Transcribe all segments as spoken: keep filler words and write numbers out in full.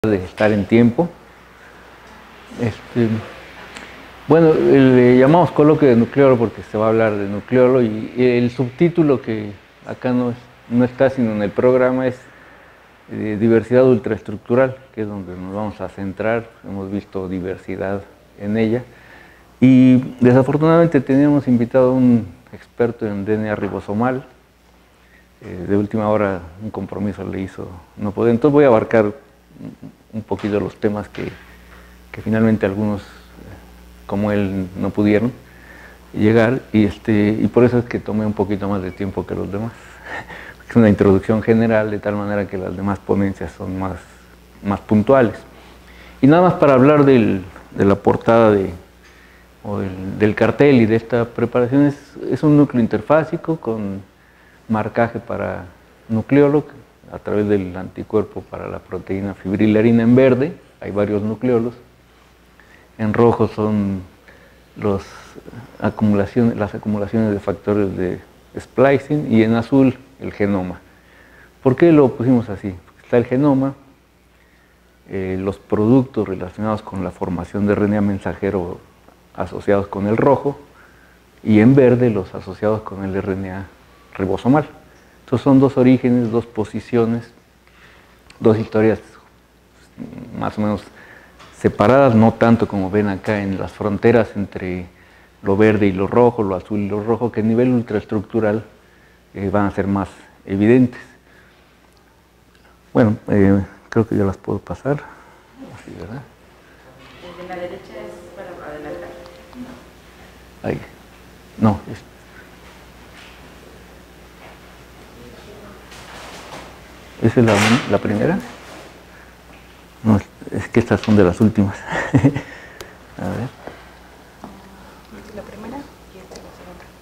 de estar en tiempo. Este, bueno, le llamamos coloquio de nucleolo porque se va a hablar de nucleolo y el subtítulo que acá no, es, no está sino en el programa es eh, diversidad ultraestructural, que es donde nos vamos a centrar. Hemos visto diversidad en ella y desafortunadamente teníamos invitado a un experto en D N A ribosomal. Eh, de última hora un compromiso le hizo no poder, entonces voy a abarcar un poquito los temas que, que finalmente algunos como él no pudieron llegar y, este, y por eso es que tomé un poquito más de tiempo que los demás. Es una introducción general de tal manera que las demás ponencias son más, más puntuales. Y nada más para hablar del, de la portada de, o del, del cartel y de esta preparación, es, es un núcleo interfásico con marcaje para nucleolo a través del anticuerpo para la proteína fibrilarina en verde. Hay varios nucleolos. En rojo son los acumulaciones, las acumulaciones de factores de splicing y en azul el genoma. ¿Por qué lo pusimos así? Porque está el genoma, eh, los productos relacionados con la formación de R N A mensajero asociados con el rojo y en verde los asociados con el R N A ribosomal. Entonces son dos orígenes, dos posiciones, dos historias más o menos separadas, no tanto como ven acá en las fronteras entre lo verde y lo rojo, lo azul y lo rojo, que a nivel ultraestructural eh, van a ser más evidentes. Bueno, eh, creo que ya las puedo pasar. Así, ¿verdad? Desde la derecha es para adelantar. Ahí. No, es ¿Esa es la, la primera? No, es que estas son de las últimas. A ver. Esta es la primera y esta es la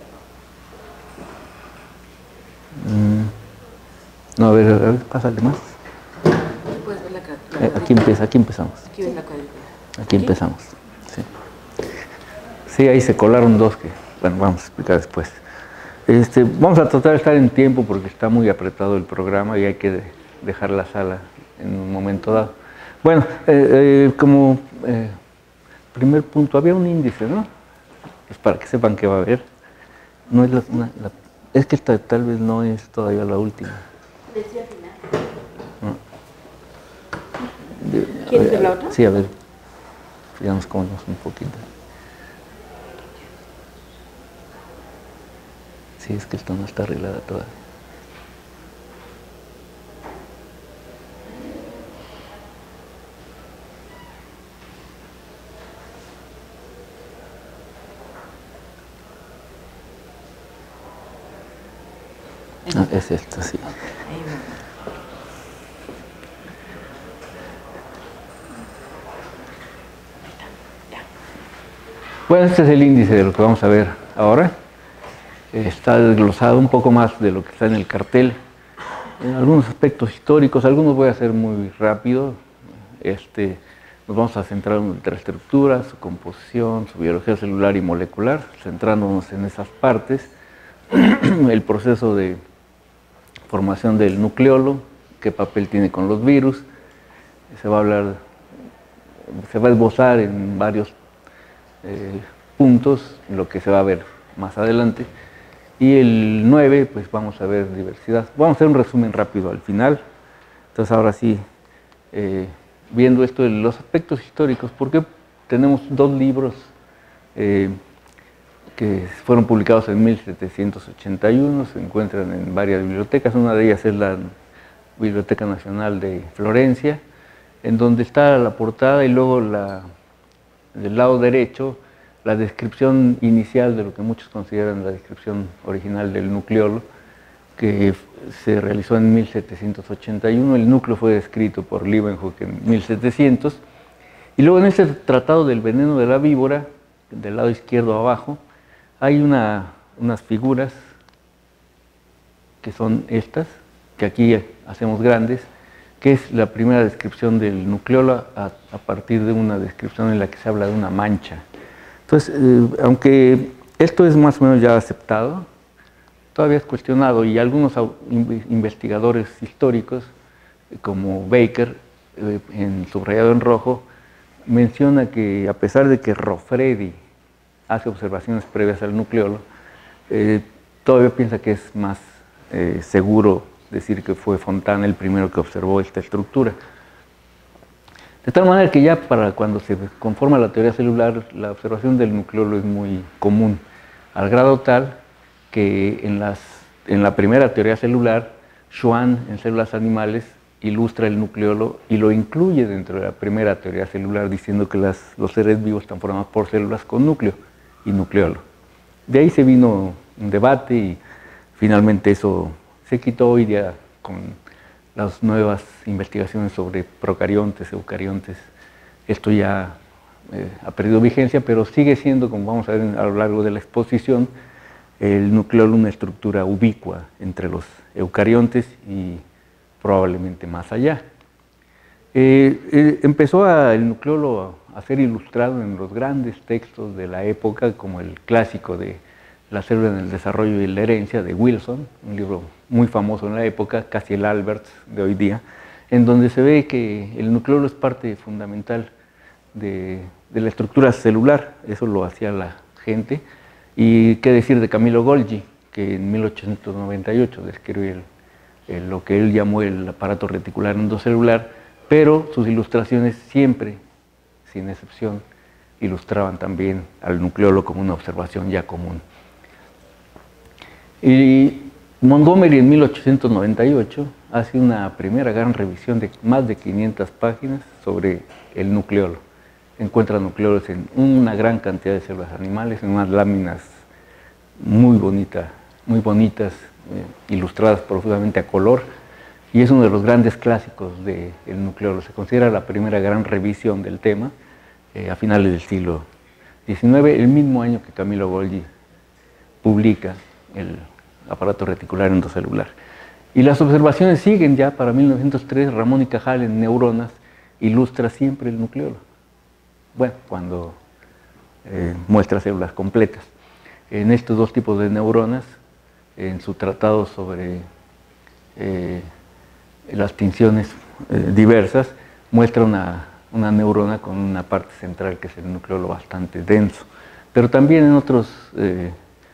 Mm. segunda. No, a ver, a ver, pásale más. Aquí puedes ver la cuadrícula. Eh, aquí, empieza, aquí empezamos. Aquí ves la cuadrícula. Aquí, aquí empezamos. Sí. Sí, ahí se colaron dos que, bueno, vamos a explicar después. Este, vamos a tratar de estar en tiempo porque está muy apretado el programa y hay que dejar la sala en un momento dado. Bueno, eh, eh, como eh, primer punto, había un índice, ¿no? Pues para que sepan que va a haber. No es, la, una, la, es que esta tal vez no es todavía la última. Decía final. No. De, ¿Quieres ver la otra? Sí, a ver. Ya nos comemos un poquito. Sí, es que esto no está arreglada todavía. Ah, es esto, sí. Bueno, este es el índice de lo que vamos a ver ahora. Está desglosado un poco más de lo que está en el cartel. En algunos aspectos históricos, algunos voy a hacer muy rápido. Este, nos vamos a centrar en ultraestructura, su composición, su biología celular y molecular, centrándonos en esas partes. El proceso de formación del nucleolo, qué papel tiene con los virus. Se va a hablar, se va a esbozar en varios eh, puntos, lo que se va a ver más adelante. Y el nueve, pues vamos a ver diversidad. Vamos a hacer un resumen rápido al final. Entonces ahora sí, eh, viendo esto de los aspectos históricos, porque tenemos dos libros eh, que fueron publicados en mil setecientos ochenta y uno, se encuentran en varias bibliotecas. Una de ellas es la Biblioteca Nacional de Florencia, en donde está la portada y luego la, del lado derecho la descripción inicial de lo que muchos consideran la descripción original del nucleolo, que se realizó en mil setecientos ochenta y uno. El núcleo fue descrito por Leeuwenhoek en mil setecientos. Y luego en este tratado del veneno de la víbora, del lado izquierdo abajo, hay una, unas figuras que son estas, que aquí hacemos grandes, que es la primera descripción del nucleolo a, a partir de una descripción en la que se habla de una mancha. Entonces, eh, aunque esto es más o menos ya aceptado, todavía es cuestionado y algunos investigadores históricos, como Baker, eh, en subrayado en rojo, menciona que a pesar de que Roffredi hace observaciones previas al nucleolo, eh, todavía piensa que es más eh, seguro decir que fue Fontana el primero que observó esta estructura. De tal manera que ya para cuando se conforma la teoría celular, la observación del nucleolo es muy común, al grado tal que en, las, en la primera teoría celular, Schwann en células animales ilustra el nucleolo y lo incluye dentro de la primera teoría celular, diciendo que las, los seres vivos están formados por células con núcleo y nucleolo. De ahí se vino un debate y finalmente eso se quitó hoy día con las nuevas investigaciones sobre procariontes, eucariontes. Esto ya eh, ha perdido vigencia, pero sigue siendo, como vamos a ver a lo largo de la exposición, el nucleolo una estructura ubicua entre los eucariontes y probablemente más allá. Eh, eh, empezó a, el nucleolo a ser ilustrado en los grandes textos de la época, como el clásico de La célula en el desarrollo y la herencia de Wilson, un libro muy famoso en la época, casi el Alberts de hoy día, en donde se ve que el nucleolo es parte fundamental de, de la estructura celular. Eso lo hacía la gente. Y qué decir de Camillo Golgi, que en mil ochocientos noventa y ocho describió el, el, lo que él llamó el aparato reticular endocelular, pero sus ilustraciones siempre, sin excepción, ilustraban también al nucleolo como una observación ya común. Y Montgomery en mil ochocientos noventa y ocho hace una primera gran revisión de más de quinientas páginas sobre el nucleolo. Encuentra nucleolos en una gran cantidad de células animales, en unas láminas muy, bonita, muy bonitas, eh, ilustradas profusamente a color, y es uno de los grandes clásicos del nucleolo. Se considera la primera gran revisión del tema eh, a finales del siglo diecinueve, el mismo año que Camillo Golgi publica el aparato reticular endocelular. Y las observaciones siguen ya para mil novecientos tres. Ramón y Cajal en Neuronas ilustra siempre el nucleolo. Bueno, cuando eh, muestra células completas. En estos dos tipos de neuronas, en su tratado sobre eh, las tinciones eh, diversas, muestra una, una neurona con una parte central que es el nucleolo bastante denso. Pero también en otros eh,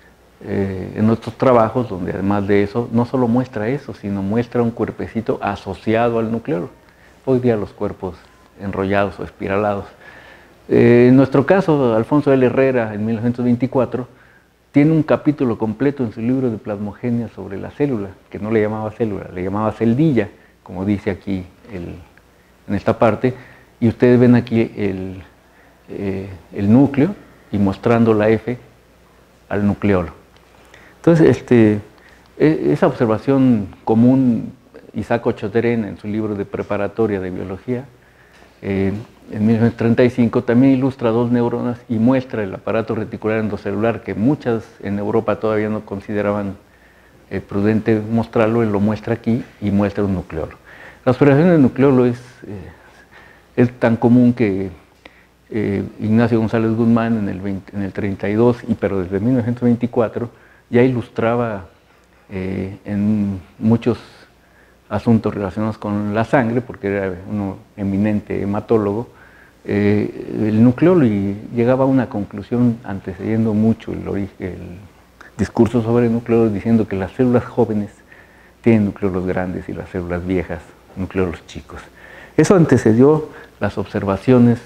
Eh, en otros trabajos, donde además de eso, no solo muestra eso, sino muestra un cuerpecito asociado al nucleolo. Hoy día los cuerpos enrollados o espiralados. Eh, en nuestro caso, Alfonso L. Herrera, en mil novecientos veinticuatro, tiene un capítulo completo en su libro de plasmogenia sobre la célula, que no le llamaba célula, le llamaba celdilla, como dice aquí el, en esta parte, y ustedes ven aquí el, eh, el núcleo y mostrando la F al nucleolo. Entonces, este, esa observación común, Isaac Ochoteren en su libro de preparatoria de biología, eh, en mil novecientos treinta y cinco, también ilustra dos neuronas y muestra el aparato reticular endocelular, que muchas en Europa todavía no consideraban eh, prudente mostrarlo. Él lo muestra aquí y muestra un nucleolo. La observación del nucleolo es, eh, es tan común que eh, Ignacio González Guzmán en el, veinte, en el treinta y dos, y, pero desde mil novecientos veinticuatro, ya ilustraba eh, en muchos asuntos relacionados con la sangre, porque era un eminente hematólogo, eh, el nucleolo, y llegaba a una conclusión antecediendo mucho el, origen, el discurso sobre el nucleolo, diciendo que las células jóvenes tienen nucleolos grandes y las células viejas nucleolos chicos. Eso antecedió las observaciones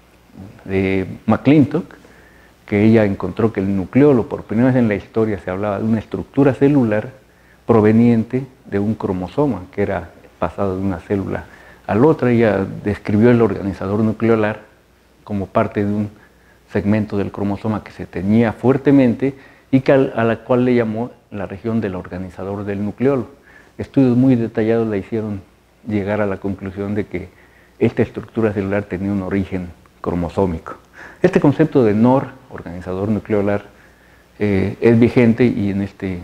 de McClintock, que ella encontró que el nucleolo, por primera vez en la historia se hablaba de una estructura celular proveniente de un cromosoma, que era pasado de una célula a la otra. Ella describió el organizador nucleolar como parte de un segmento del cromosoma que se teñía fuertemente y que a la cual le llamó la región del organizador del nucleolo. Estudios muy detallados le hicieron llegar a la conclusión de que esta estructura celular tenía un origen cromosómico. Este concepto de N O R, organizador nucleolar, eh, es vigente, y en este,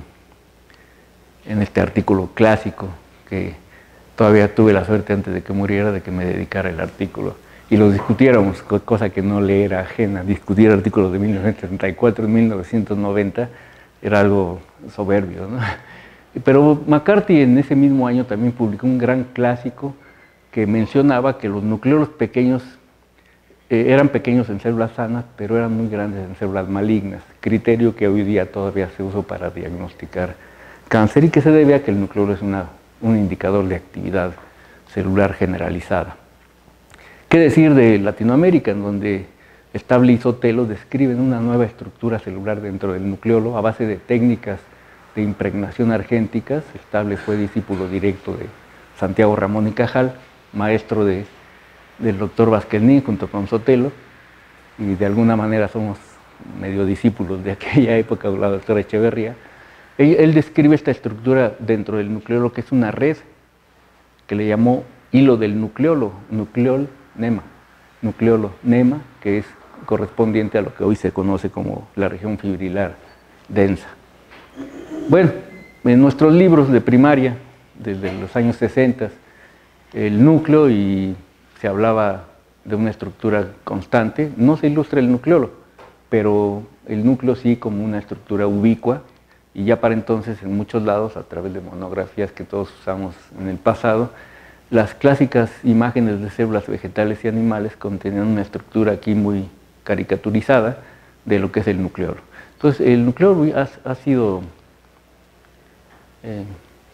en este artículo clásico, que todavía tuve la suerte antes de que muriera de que me dedicara el artículo y lo discutiéramos, cosa que no le era ajena. Discutir artículos de mil novecientos treinta y cuatro y mil novecientos noventa era algo soberbio, ¿no? Pero McCarthy en ese mismo año también publicó un gran clásico que mencionaba que los nucleolos pequeños eh, eran pequeños en células sanas, pero eran muy grandes en células malignas, criterio que hoy día todavía se usa para diagnosticar cáncer y que se debe a que el nucleolo es una, un indicador de actividad celular generalizada. ¿Qué decir de Latinoamérica, en donde Stable y Sotelo describen una nueva estructura celular dentro del nucleolo a base de técnicas de impregnación argénticas? Stable fue discípulo directo de Santiago Ramón y Cajal, maestro de, del doctor Vázquez junto con Sotelo, y de alguna manera somos medio discípulos de aquella época de la doctora Echeverría. Él, él describe esta estructura dentro del nucleolo, que es una red que le llamó hilo del nucleolo, nucleol nema, nucleolo nema, que es correspondiente a lo que hoy se conoce como la región fibrilar densa. Bueno, en nuestros libros de primaria, desde los años sesenta, el núcleo, y se hablaba de una estructura constante, no se ilustra el nucleolo, pero el núcleo sí como una estructura ubicua, y ya para entonces en muchos lados, a través de monografías que todos usamos en el pasado, las clásicas imágenes de células vegetales y animales contenían una estructura aquí muy caricaturizada de lo que es el nucleolo. Entonces, el nucleolo ha, ha sido... Eh,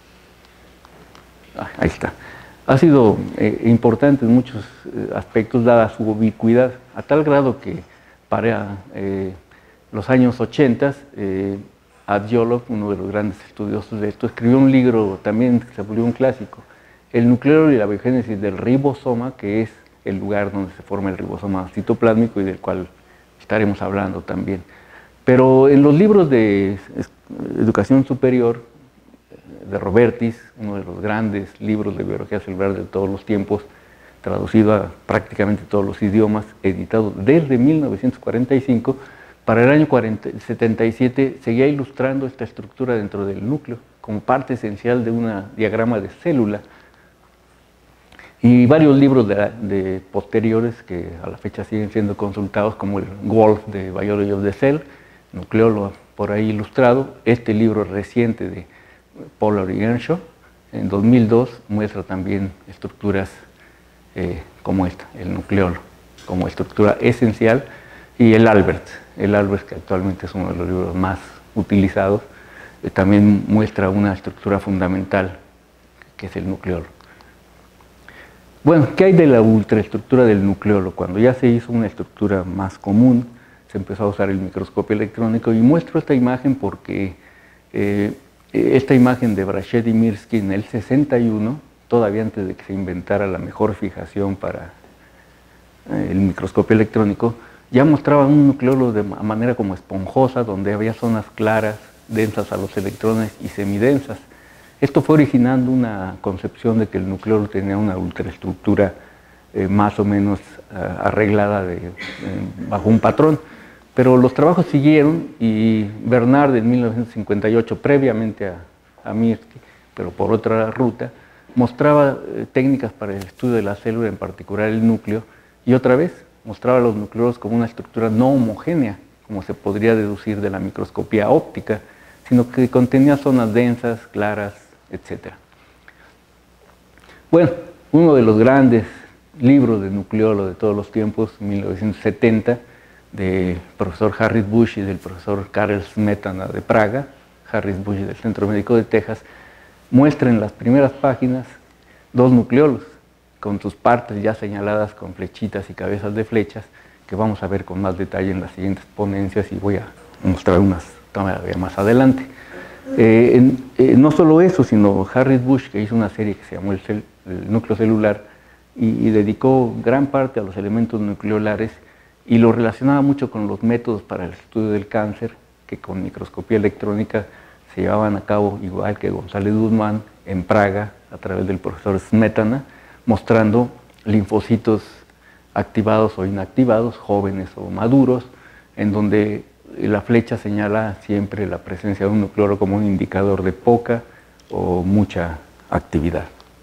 ah, ahí está. Ha sido eh, importante en muchos eh, aspectos, dada su ubicuidad, a tal grado que para eh, los años ochenta, eh, Adjolov, uno de los grandes estudiosos de esto, escribió un libro también que se volvió un clásico, El nucleolo y la biogénesis del ribosoma, que es el lugar donde se forma el ribosoma citoplásmico y del cual estaremos hablando también. Pero en los libros de educación superior, de Robertis, uno de los grandes libros de biología celular de todos los tiempos, traducido a prácticamente todos los idiomas, editado desde mil novecientos cuarenta y cinco, para el año setenta y siete seguía ilustrando esta estructura dentro del núcleo como parte esencial de un diagrama de célula, y varios libros de, de posteriores que a la fecha siguen siendo consultados, como el Wolf de Biology of the Cell, nucleólogo por ahí ilustrado. Este libro reciente de Pollard y Earnshaw, en dos mil dos, muestra también estructuras eh, como esta, el nucleolo, como estructura esencial, y el Albert, el Albert, que actualmente es uno de los libros más utilizados, eh, también muestra una estructura fundamental, que es el nucleolo. Bueno, ¿qué hay de la ultraestructura del nucleolo? Cuando ya se hizo una estructura más común, se empezó a usar el microscopio electrónico, y muestro esta imagen porque eh, esta imagen de Brachet y Mirsky en el sesenta y uno, todavía antes de que se inventara la mejor fijación para eh, el microscopio electrónico, ya mostraba un nucleolo de manera como esponjosa, donde había zonas claras, densas a los electrones y semidensas. Esto fue originando una concepción de que el nucleolo tenía una ultraestructura eh, más o menos uh, arreglada de, eh, bajo un patrón. Pero los trabajos siguieron, y Bernard en mil novecientos cincuenta y ocho, previamente a, a Mirsky, pero por otra ruta, mostraba eh, técnicas para el estudio de la célula, en particular el núcleo, y otra vez mostraba los nucleolos como una estructura no homogénea, como se podría deducir de la microscopía óptica, sino que contenía zonas densas, claras, etcétera. Bueno, uno de los grandes libros de nucleolo de todos los tiempos, mil novecientos setenta, del profesor Harris Bush y del profesor Karel Smetana de Praga, Harris Bush del Centro Médico de Texas, muestra en las primeras páginas dos nucleolos, con sus partes ya señaladas con flechitas y cabezas de flechas, que vamos a ver con más detalle en las siguientes ponencias, y voy a mostrar unas todavía más adelante. Eh, en, eh, no solo eso, sino Harris Bush, que hizo una serie que se llamó El, cel, el núcleo celular, y, y dedicó gran parte a los elementos nucleolares, y lo relacionaba mucho con los métodos para el estudio del cáncer, que con microscopía electrónica se llevaban a cabo, igual que González Guzmán, en Praga, a través del profesor Smetana, mostrando linfocitos activados o inactivados, jóvenes o maduros, en donde la flecha señala siempre la presencia de un nucleolo como un indicador de poca o mucha actividad.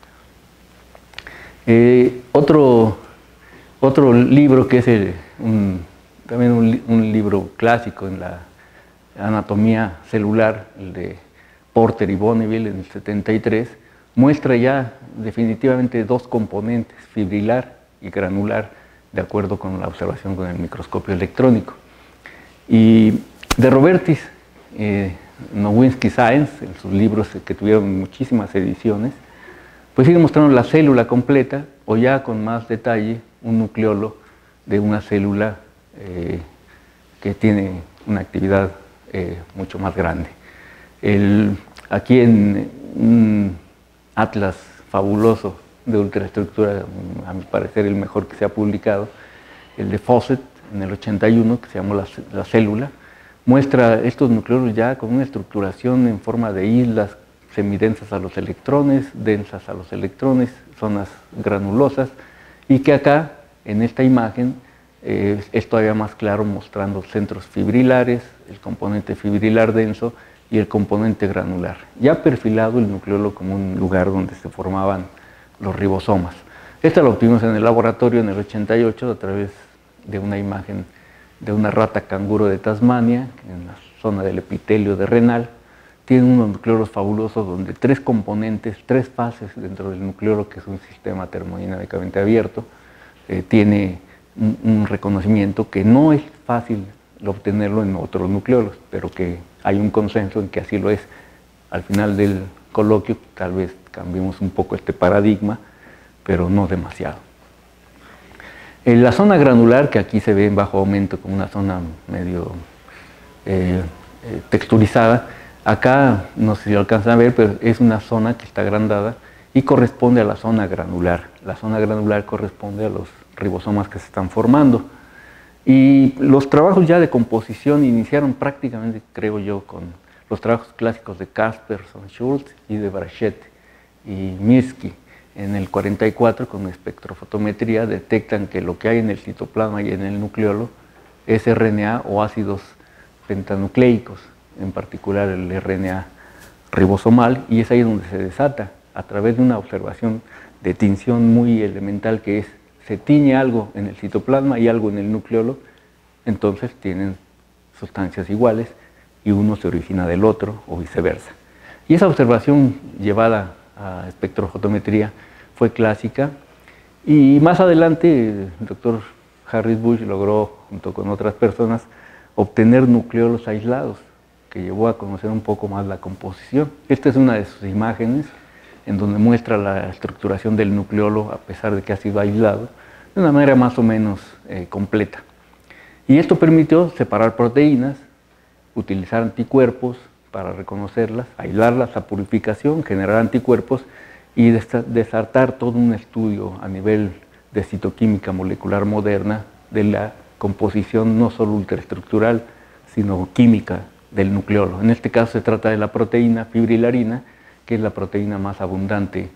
Eh, otro, otro libro que es el, un, también un, un libro clásico en la anatomía celular, el de Porter y Bonneville en el setenta y tres, muestra ya definitivamente dos componentes, fibrilar y granular, de acuerdo con la observación con el microscopio electrónico. Y de Robertis, eh, Nowinski Science, en sus libros que tuvieron muchísimas ediciones, pues sigue mostrando la célula completa, o ya con más detalle, un nucleolo de una célula eh, que tiene una actividad eh, mucho más grande. El, aquí en un atlas fabuloso de ultraestructura, a mi parecer el mejor que se ha publicado, el de Fawcett en el ochenta y uno, que se llamó la, la célula, muestra estos nucleolos ya con una estructuración en forma de islas semidensas a los electrones, densas a los electrones, zonas granulosas, y que acá, en esta imagen, eh, es todavía más claro, mostrando centros fibrilares, el componente fibrilar denso y el componente granular. Ya perfilado el nucleolo como un lugar donde se formaban los ribosomas. Esta la obtuvimos en el laboratorio en el ochenta y ocho a través de una imagen de una rata canguro de Tasmania, en la zona del epitelio de renal. Tiene unos nucleolos fabulosos donde tres componentes, tres fases dentro del nucleolo, que es un sistema termodinámicamente abierto, eh, tiene un, un reconocimiento que no es fácil obtenerlo en otros nucleolos, pero que hay un consenso en que así lo es. Al final del coloquio tal vez cambiemos un poco este paradigma, pero no demasiado. En la zona granular, que aquí se ve en bajo aumento como una zona medio eh, eh, texturizada, acá no sé si lo alcanzan a ver, pero es una zona que está agrandada y corresponde a la zona granular. La zona granular corresponde a los ribosomas que se están formando. Y los trabajos ya de composición iniciaron prácticamente, creo yo, con los trabajos clásicos de Casperson, Schultz y de Brachet y Mirsky. En el cuarenta y cuatro, con espectrofotometría, detectan que lo que hay en el citoplasma y en el nucleolo es R N A o ácidos pentanucleicos, en particular el R N A ribosomal, y es ahí donde se desata, a través de una observación de tinción muy elemental, que es, se tiñe algo en el citoplasma y algo en el nucleolo, entonces tienen sustancias iguales y uno se origina del otro o viceversa. Y esa observación llevada a espectrofotometría fue clásica, y más adelante el doctor Harris Bush logró, junto con otras personas, obtener nucleolos aislados, que llevó a conocer un poco más la composición. Esta es una de sus imágenes, en donde muestra la estructuración del nucleolo, a pesar de que ha sido aislado, de una manera más o menos eh, completa. Y esto permitió separar proteínas, utilizar anticuerpos para reconocerlas, aislarlas a purificación, generar anticuerpos y desartar todo un estudio a nivel de citoquímica molecular moderna de la composición no solo ultraestructural, sino química del nucleolo. En este caso se trata de la proteína fibrilarina, que es la proteína más abundante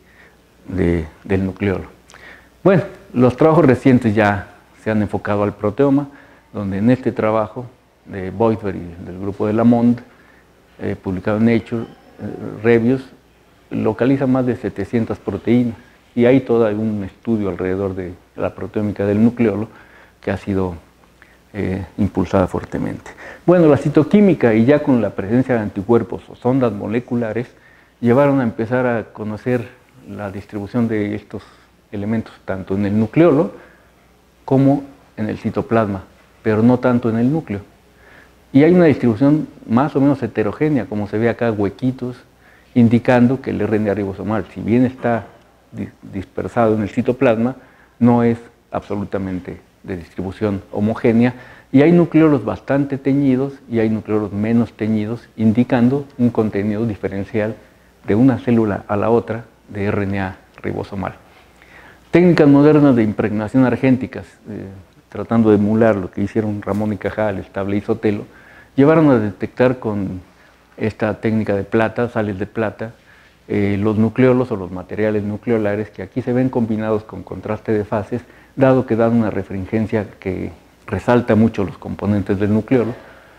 de, del nucleolo. Bueno, los trabajos recientes ya se han enfocado al proteoma, donde en este trabajo de Voigtberg y del grupo de Lamond, eh, publicado en Nature eh, Reviews, localiza más de setecientas proteínas, y hay todo un estudio alrededor de la proteómica del nucleolo que ha sido eh, impulsada fuertemente. Bueno, la citoquímica, y ya con la presencia de anticuerpos o sondas moleculares, llevaron a empezar a conocer la distribución de estos elementos tanto en el nucleolo como en el citoplasma, pero no tanto en el núcleo. Y hay una distribución más o menos heterogénea, como se ve acá, huequitos, indicando que el R N A ribosomal, si bien está dispersado en el citoplasma, no es absolutamente de distribución homogénea, y hay nucleolos bastante teñidos y hay nucleolos menos teñidos, indicando un contenido diferencial de una célula a la otra de R N A ribosomal. Técnicas modernas de impregnación argénticas, eh, tratando de emular lo que hicieron Ramón y Cajal, Stable y Sotelo, llevaron a detectar con esta técnica de plata, sales de plata, eh, los nucleolos o los materiales nucleolares, que aquí se ven combinados con contraste de fases, dado que dan una refringencia que resalta mucho los componentes del nucleolo,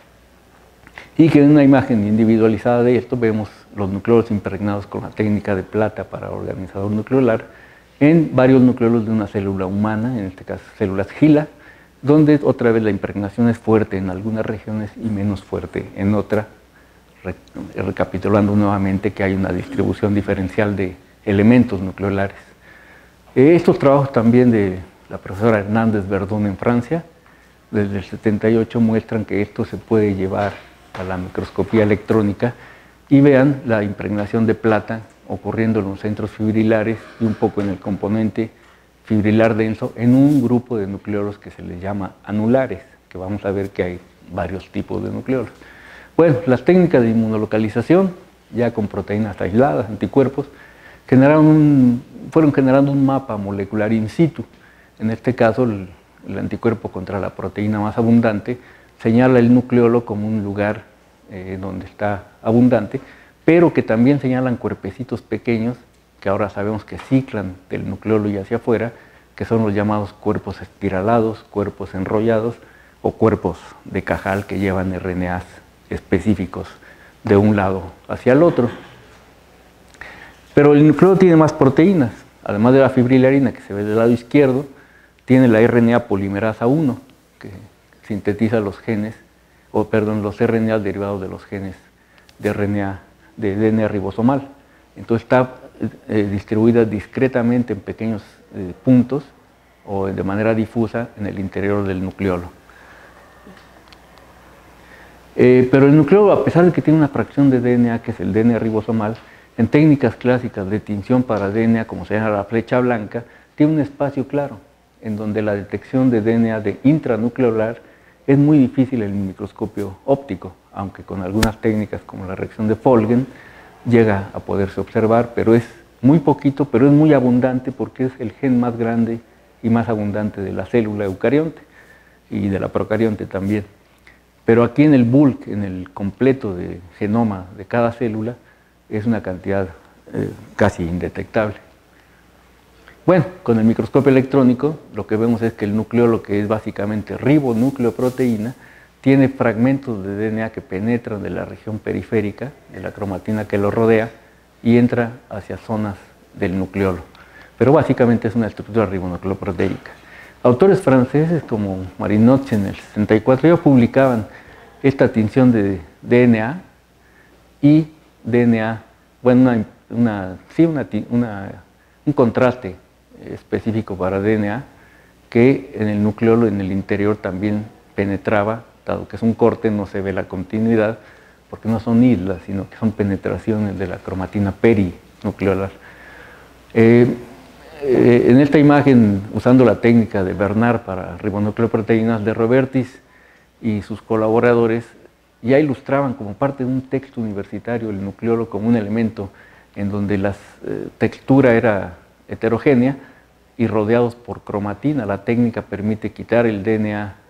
y que en una imagen individualizada de esto vemos los nucleolos impregnados con la técnica de plata para organizador nucleolar en varios nucleolos de una célula humana, en este caso células GILA, donde otra vez la impregnación es fuerte en algunas regiones y menos fuerte en otras, recapitulando nuevamente que hay una distribución diferencial de elementos nucleolares. Eh, estos trabajos también de la profesora Hernández Verdún en Francia, desde el setenta y ocho, muestran que esto se puede llevar a la microscopía electrónica y vean la impregnación de plata ocurriendo en los centros fibrilares y un poco en el componente fibrilar denso en un grupo de nucleolos que se les llama anulares, que vamos a ver que hay varios tipos de nucleolos. Bueno, las técnicas de inmunolocalización, ya con proteínas aisladas, anticuerpos, generaron un, fueron generando un mapa molecular in situ. En este caso, el, el anticuerpo contra la proteína más abundante señala el nucleolo como un lugar eh, donde está abundante, pero que también señalan cuerpecitos pequeños que ahora sabemos que ciclan del nucleolo y hacia afuera, que son los llamados cuerpos espiralados, cuerpos enrollados o cuerpos de Cajal que llevan R N As específicos de un lado hacia el otro. Pero el nucleolo tiene más proteínas, además de la fibrilarina que se ve del lado izquierdo, tiene la R N A polimerasa uno, que sintetiza los genes, o perdón, los R N A derivados de los genes de R N A, de D N A ribosomal. Entonces está eh, distribuida discretamente en pequeños eh, puntos o de manera difusa en el interior del nucleolo. Eh, pero el nucleolo, a pesar de que tiene una fracción de D N A, que es el D N A ribosomal, en técnicas clásicas de tinción para D N A, como se llama la flecha blanca, tiene un espacio claro, en donde la detección de D N A de intranucleolar es muy difícil en el microscopio óptico, aunque con algunas técnicas como la reacción de Folgen llega a poderse observar, pero es muy poquito, pero es muy abundante porque es el gen más grande y más abundante de la célula eucarionte y de la procarionte también. Pero aquí en el bulk, en el completo de genoma de cada célula, es una cantidad eh, casi indetectable. Bueno, con el microscopio electrónico lo que vemos es que el nucleolo, que es básicamente ribonucleoproteína, tiene fragmentos de D N A que penetran de la región periférica, de la cromatina que lo rodea, y entra hacia zonas del nucleolo. Pero básicamente es una estructura ribonucleoproteica. Autores franceses como Marinoche en el sesenta y cuatro ya publicaban esta tinción de D N A y D N A, bueno, una, una, sí, una, una, un contraste específico para D N A que en el nucleolo, en el interior, también penetraba. Dado que es un corte, no se ve la continuidad, porque no son islas, sino que son penetraciones de la cromatina perinucleolar. Eh, eh, en esta imagen, usando la técnica de Bernard para ribonucleoproteínas, de Robertis y sus colaboradores ya ilustraban como parte de un texto universitario el nucleolo como un elemento en donde la eh, textura era heterogénea y rodeados por cromatina. La técnica permite quitar el D N A,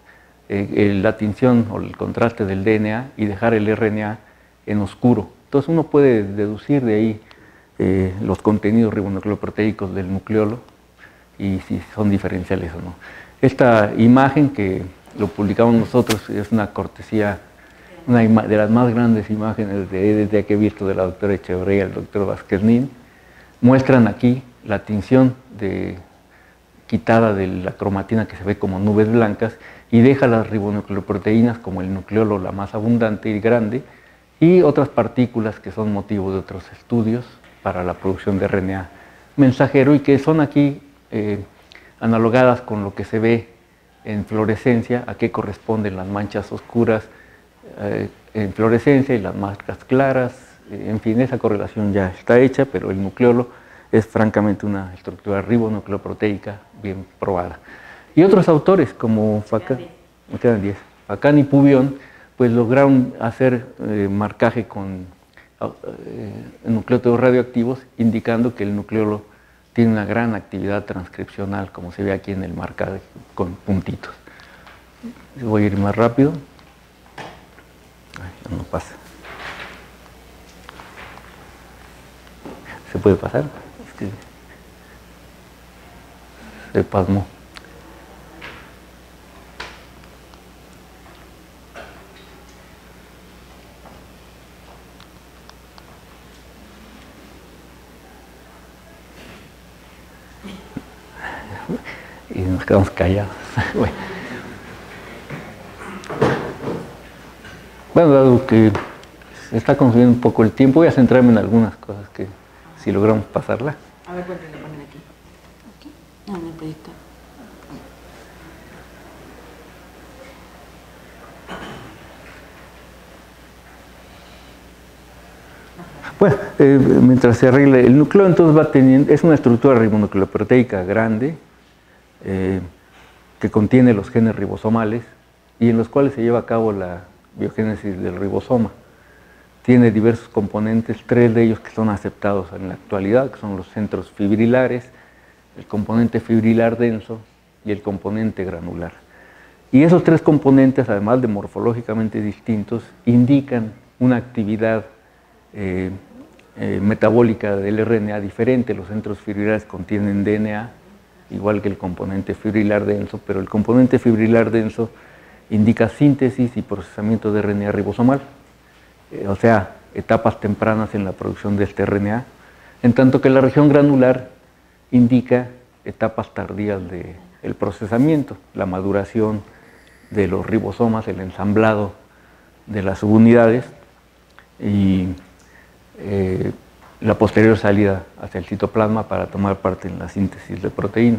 Eh, la tinción o el contraste del D N A y dejar el R N A en oscuro. Entonces uno puede deducir de ahí eh, los contenidos ribonucleoproteicos del nucleolo y si son diferenciales o no. Esta imagen que lo publicamos nosotros es una cortesía, una de las más grandes imágenes de E D T que he visto de la doctora Echeverría y el doctor Vázquez-Nin. Muestran aquí la tinción de, quitada de la cromatina que se ve como nubes blancas y deja las ribonucleoproteínas como el nucleolo, la más abundante y grande, y otras partículas que son motivo de otros estudios para la producción de R N A mensajero y que son aquí eh, analogadas con lo que se ve en fluorescencia, a qué corresponden las manchas oscuras eh, en fluorescencia y las marcas claras. Eh, en fin, esa correlación ya está hecha, pero el nucleolo es francamente una estructura ribonucleoproteica bien probada. Y otros autores como Facán, me quedan diez, Facán y Pubión, pues lograron hacer eh, marcaje con eh, nucleótidos radioactivos, indicando que el nucleolo tiene una gran actividad transcripcional, como se ve aquí en el marcaje con puntitos. Voy a ir más rápido. Ay, no pasa. ¿Se puede pasar? Es que se pasmó. Y nos quedamos callados. Bueno. Bueno, dado que se está consumiendo un poco el tiempo, voy a centrarme en algunas cosas que si logramos pasarla. A ver cuánto le ponen aquí. Aquí. No, en el proyecto. Bueno, eh, mientras se arregla el núcleo, entonces va teniendo, es una estructura ribonucleoproteica grande eh, que contiene los genes ribosomales y en los cuales se lleva a cabo la biogénesis del ribosoma. Tiene diversos componentes, tres de ellos que son aceptados en la actualidad, que son los centros fibrilares, el componente fibrilar denso y el componente granular. Y esos tres componentes, además de morfológicamente distintos, indican una actividad eh, eh, metabólica del R N A diferente. Los centros fibrilares contienen D N A, igual que el componente fibrilar denso, pero el componente fibrilar denso indica síntesis y procesamiento de R N A ribosomal, eh, o sea, etapas tempranas en la producción de este R N A, en tanto que la región granular indica etapas tardías del procesamiento, la maduración de los ribosomas, el ensamblado de las subunidades y eh, la posterior salida hacia el citoplasma para tomar parte en la síntesis de proteínas.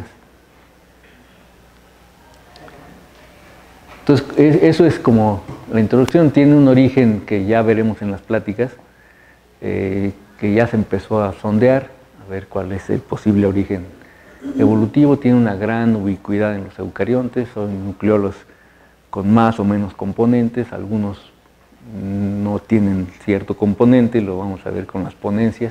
Entonces, eso es como la introducción, tiene un origen que ya veremos en las pláticas, eh, que ya se empezó a sondear, a ver cuál es el posible origen evolutivo. Tiene una gran ubicuidad en los eucariontes, son nucleolos con más o menos componentes, algunos no tienen cierto componente, lo vamos a ver con las ponencias.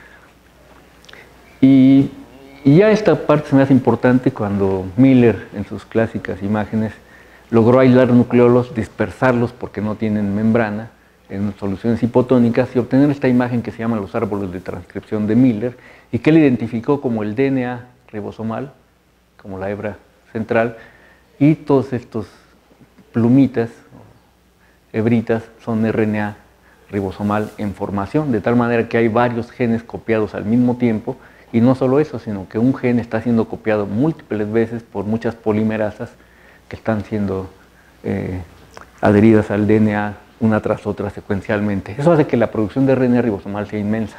Y, y ya esta parte se me hace importante cuando Miller, en sus clásicas imágenes, logró aislar nucleolos, dispersarlos porque no tienen membrana, en soluciones hipotónicas, y obtener esta imagen que se llama los árboles de transcripción de Miller, y que él identificó como el D N A ribosomal, como la hebra central, y todos estos plumitas, hebritas, son R N A ribosomal en formación, de tal manera que hay varios genes copiados al mismo tiempo, y no solo eso, sino que un gen está siendo copiado múltiples veces por muchas polimerasas que están siendo eh, adheridas al D N A una tras otra secuencialmente. Eso hace que la producción de R N A ribosomal sea inmensa.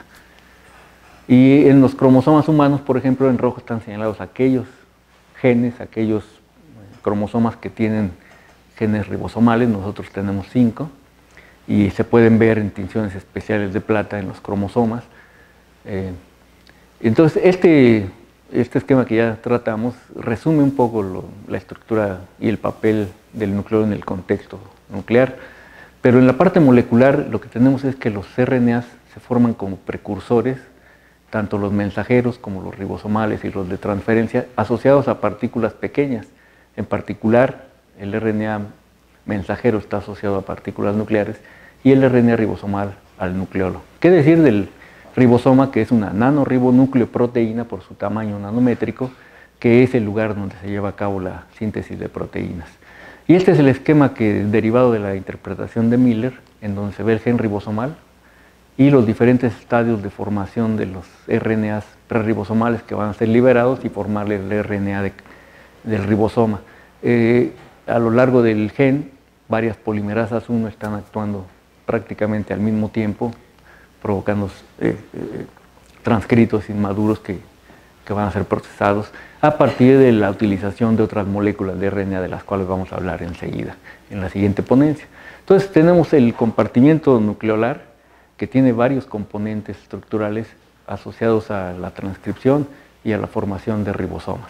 Y en los cromosomas humanos, por ejemplo, en rojo están señalados aquellos genes, aquellos cromosomas que tienen genes ribosomales. Nosotros tenemos cinco y se pueden ver en tinciones especiales de plata en los cromosomas. Eh, entonces, este, este esquema que ya tratamos resume un poco lo, la estructura y el papel del núcleo en el contexto nuclear, pero en la parte molecular lo que tenemos es que los R N As se forman como precursores, tanto los mensajeros como los ribosomales y los de transferencia, asociados a partículas pequeñas. En particular, el R N A mensajero está asociado a partículas nucleares y el R N A ribosomal al nucleolo. ¿Qué decir del ribosoma, que es una nanoribonucleoproteína por su tamaño nanométrico, que es el lugar donde se lleva a cabo la síntesis de proteínas? Y este es el esquema que, derivado de la interpretación de Miller, en donde se ve el gen ribosomal y los diferentes estadios de formación de los R N As prerribosomales que van a ser liberados y formar el R N A de, del ribosoma. Eh, a lo largo del gen, varias polimerasas uno están actuando prácticamente al mismo tiempo, provocando eh, eh, transcritos inmaduros que, que van a ser procesados a partir de la utilización de otras moléculas de R N A, de las cuales vamos a hablar enseguida, en la siguiente ponencia. Entonces tenemos el compartimiento nucleolar, que tiene varios componentes estructurales asociados a la transcripción y a la formación de ribosomas.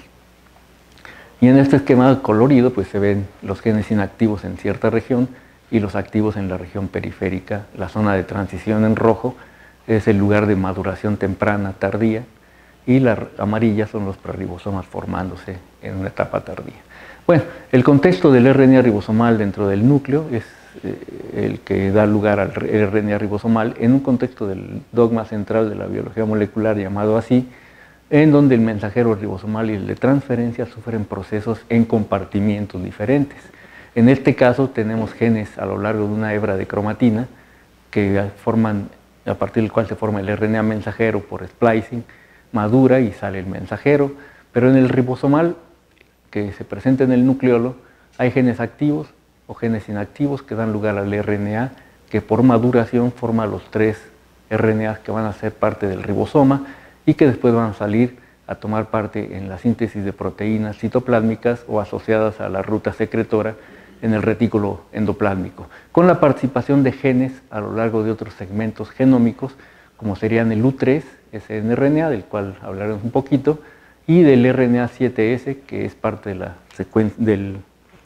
Y en este esquema colorido pues se ven los genes inactivos en cierta región y los activos en la región periférica. La zona de transición en rojo es el lugar de maduración temprana, tardía, y la amarilla son los prerribosomas formándose en una etapa tardía. Bueno, el contexto del R N A ribosomal dentro del núcleo es eh, el que da lugar al R N A ribosomal en un contexto del dogma central de la biología molecular llamado así, en donde el mensajero ribosomal y el de transferencia sufren procesos en compartimientos diferentes. En este caso tenemos genes a lo largo de una hebra de cromatina que forman, a partir del cual se forma el R N A mensajero por splicing, madura y sale el mensajero, pero en el ribosomal que se presenta en el nucleolo hay genes activos o genes inactivos que dan lugar al R N A que por maduración forma los tres R N As que van a ser parte del ribosoma y que después van a salir a tomar parte en la síntesis de proteínas citoplásmicas o asociadas a la ruta secretora en el retículo endoplásmico, con la participación de genes a lo largo de otros segmentos genómicos, como serían el U tres, ese N R N A, del cual hablaremos un poquito, y del R N A siete S, que es parte de la secuencia del,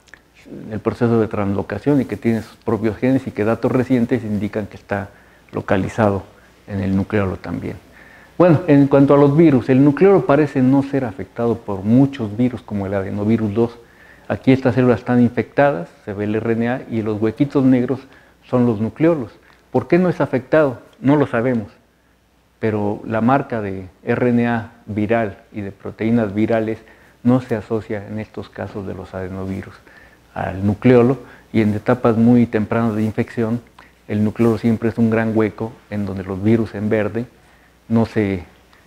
del proceso de translocación y que tiene sus propios genes y que datos recientes indican que está localizado en el nucleolo también. Bueno, en cuanto a los virus, el nucleolo parece no ser afectado por muchos virus como el adenovirus dos. Aquí estas células están infectadas, se ve el R N A y los huequitos negros son los nucleolos. ¿Por qué no es afectado? No lo sabemos, pero la marca de R N A viral y de proteínas virales no se asocia en estos casos de los adenovirus al nucleolo, y en etapas muy tempranas de infección el nucleolo siempre es un gran hueco en donde los virus en verde no se,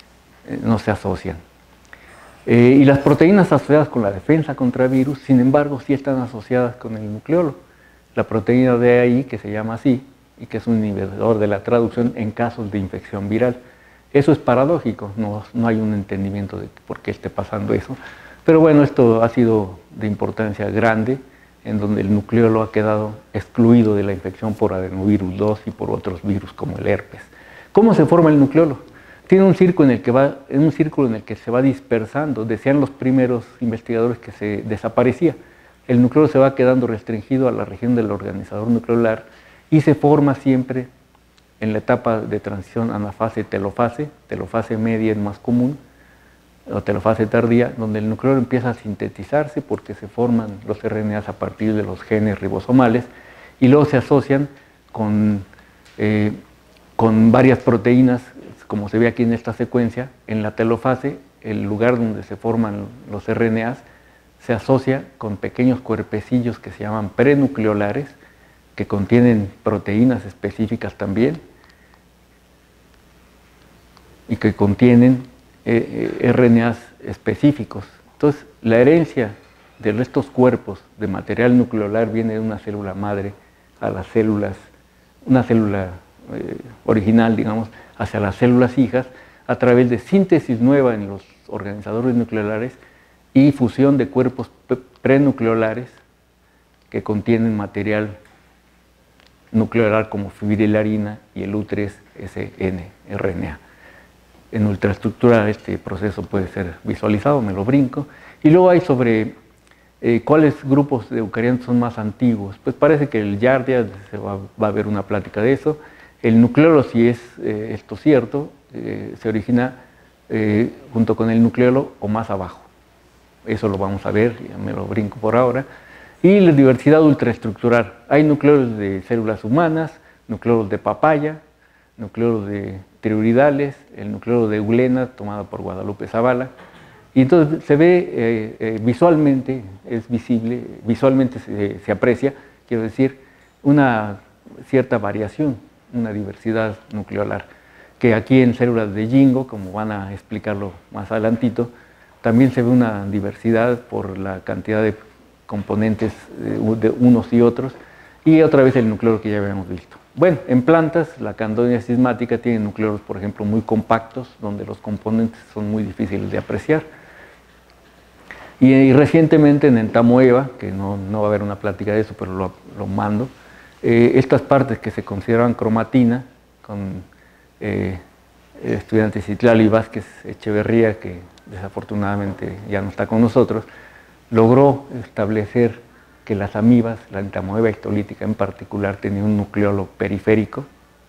no se asocian. Eh, y las proteínas asociadas con la defensa contra virus, sin embargo, sí están asociadas con el nucleolo. La proteína D A I, que se llama así, y que es un inhibidor de la traducción en casos de infección viral. Eso es paradójico, no, no hay un entendimiento de por qué esté pasando eso. Pero bueno, esto ha sido de importancia grande, en donde el nucleolo ha quedado excluido de la infección por adenovirus dos y por otros virus como el herpes. ¿Cómo se forma el nucleolo? Tiene un círculo en el que va, un círculo en el que se va dispersando. Decían los primeros investigadores que se desaparecía. El nucleolo se va quedando restringido a la región del organizador nucleolar y se forma siempre en la etapa de transición anafase-telofase, telofase media es más común, o telofase tardía, donde el nucleolo empieza a sintetizarse porque se forman los R N As a partir de los genes ribosomales y luego se asocian con, eh, con varias proteínas, como se ve aquí en esta secuencia. En la telofase, el lugar donde se forman los R N As se asocia con pequeños cuerpecillos que se llaman prenucleolares, que contienen proteínas específicas también y que contienen eh, R N As específicos. Entonces, la herencia de estos cuerpos de material nucleolar viene de una célula madre a las células, una célula eh, original, digamos, hacia las células hijas, a través de síntesis nueva en los organizadores nucleolares y fusión de cuerpos prenucleolares que contienen material nucleolar como fibrilarina y el U tres S N R N A. En ultraestructura este proceso puede ser visualizado, me lo brinco. Y luego hay sobre eh, cuáles grupos de eucariontes son más antiguos. Pues parece que el Giardia, se va, va a haber una plática de eso. El nucleolo, si es eh, esto cierto, eh, se origina eh, junto con el nucleolo o más abajo. Eso lo vamos a ver, ya me lo brinco por ahora. Y la diversidad ultraestructural. Hay nucleolos de células humanas, nucleolos de papaya, nucleolos de triuridales, el nucleolo de eulena, tomado por Guadalupe Zavala. Y entonces se ve eh, eh, visualmente, es visible, visualmente se, se aprecia, quiero decir, una cierta variación, una diversidad nucleolar, que aquí en células de Gingo, como van a explicarlo más adelantito, también se ve una diversidad por la cantidad de componentes de unos y otros, y otra vez el nucleolo que ya habíamos visto. Bueno, en plantas, la Candonia cismática tiene nucleolos, por ejemplo, muy compactos, donde los componentes son muy difíciles de apreciar. Y, y recientemente en Entamoeba, que no, no va a haber una plática de eso, pero lo, lo mando, eh, estas partes que se consideraban cromatina, con eh, el estudiante Citlali Vázquez Echeverría, que desafortunadamente ya no está con nosotros, logró establecer que las amibas, la entamoeba histolítica en particular, tenía un nucleolo periférico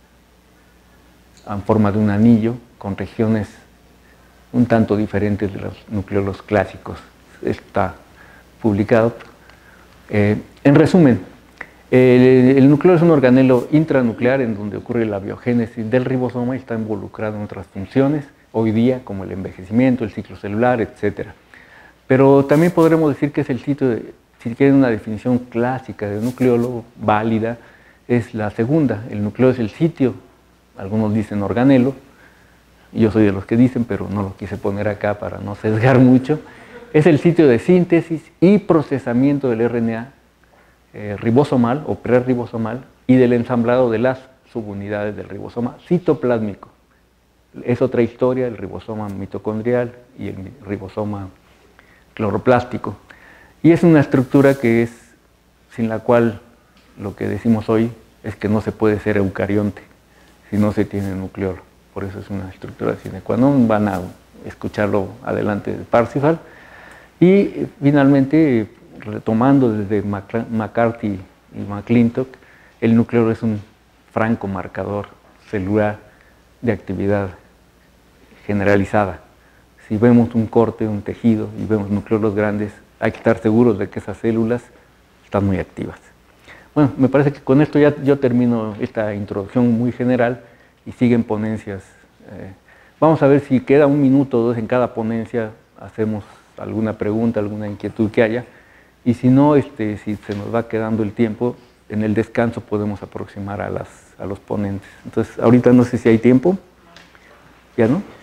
en forma de un anillo con regiones un tanto diferentes de los nucleolos clásicos. Está publicado. Eh, en resumen, el, el nucleolo es un organelo intranuclear en donde ocurre la biogénesis del ribosoma y está involucrado en otras funciones, hoy día como el envejecimiento, el ciclo celular, etcétera. Pero también podremos decir que es el sitio, de, si quieren una definición clásica de nucleolo válida, es la segunda. El nucleolo es el sitio, algunos dicen organelo, yo soy de los que dicen, pero no lo quise poner acá para no sesgar mucho. Es el sitio de síntesis y procesamiento del R N A eh, ribosomal o prerribosomal y del ensamblado de las subunidades del ribosoma citoplásmico. Es otra historia, el ribosoma mitocondrial y el ribosoma cloroplástico. Y es una estructura que es, sin la cual lo que decimos hoy es que no se puede ser eucarionte si no se tiene nucleolo. Por eso es una estructura sine qua non. Van a escucharlo adelante de Parsifal. Y finalmente, retomando desde McCarthy y McClintock, el nucleolo es un franco marcador celular de actividad generalizada. Si vemos un corte, un tejido y vemos nucleolos grandes, hay que estar seguros de que esas células están muy activas. Bueno, me parece que con esto ya yo termino esta introducción muy general y siguen ponencias. Eh, vamos a ver si queda un minuto o dos en cada ponencia, hacemos alguna pregunta, alguna inquietud que haya, y si no, este, si se nos va quedando el tiempo, en el descanso podemos aproximar a, las, a los ponentes. Entonces, ahorita no sé si hay tiempo, ¿ya no?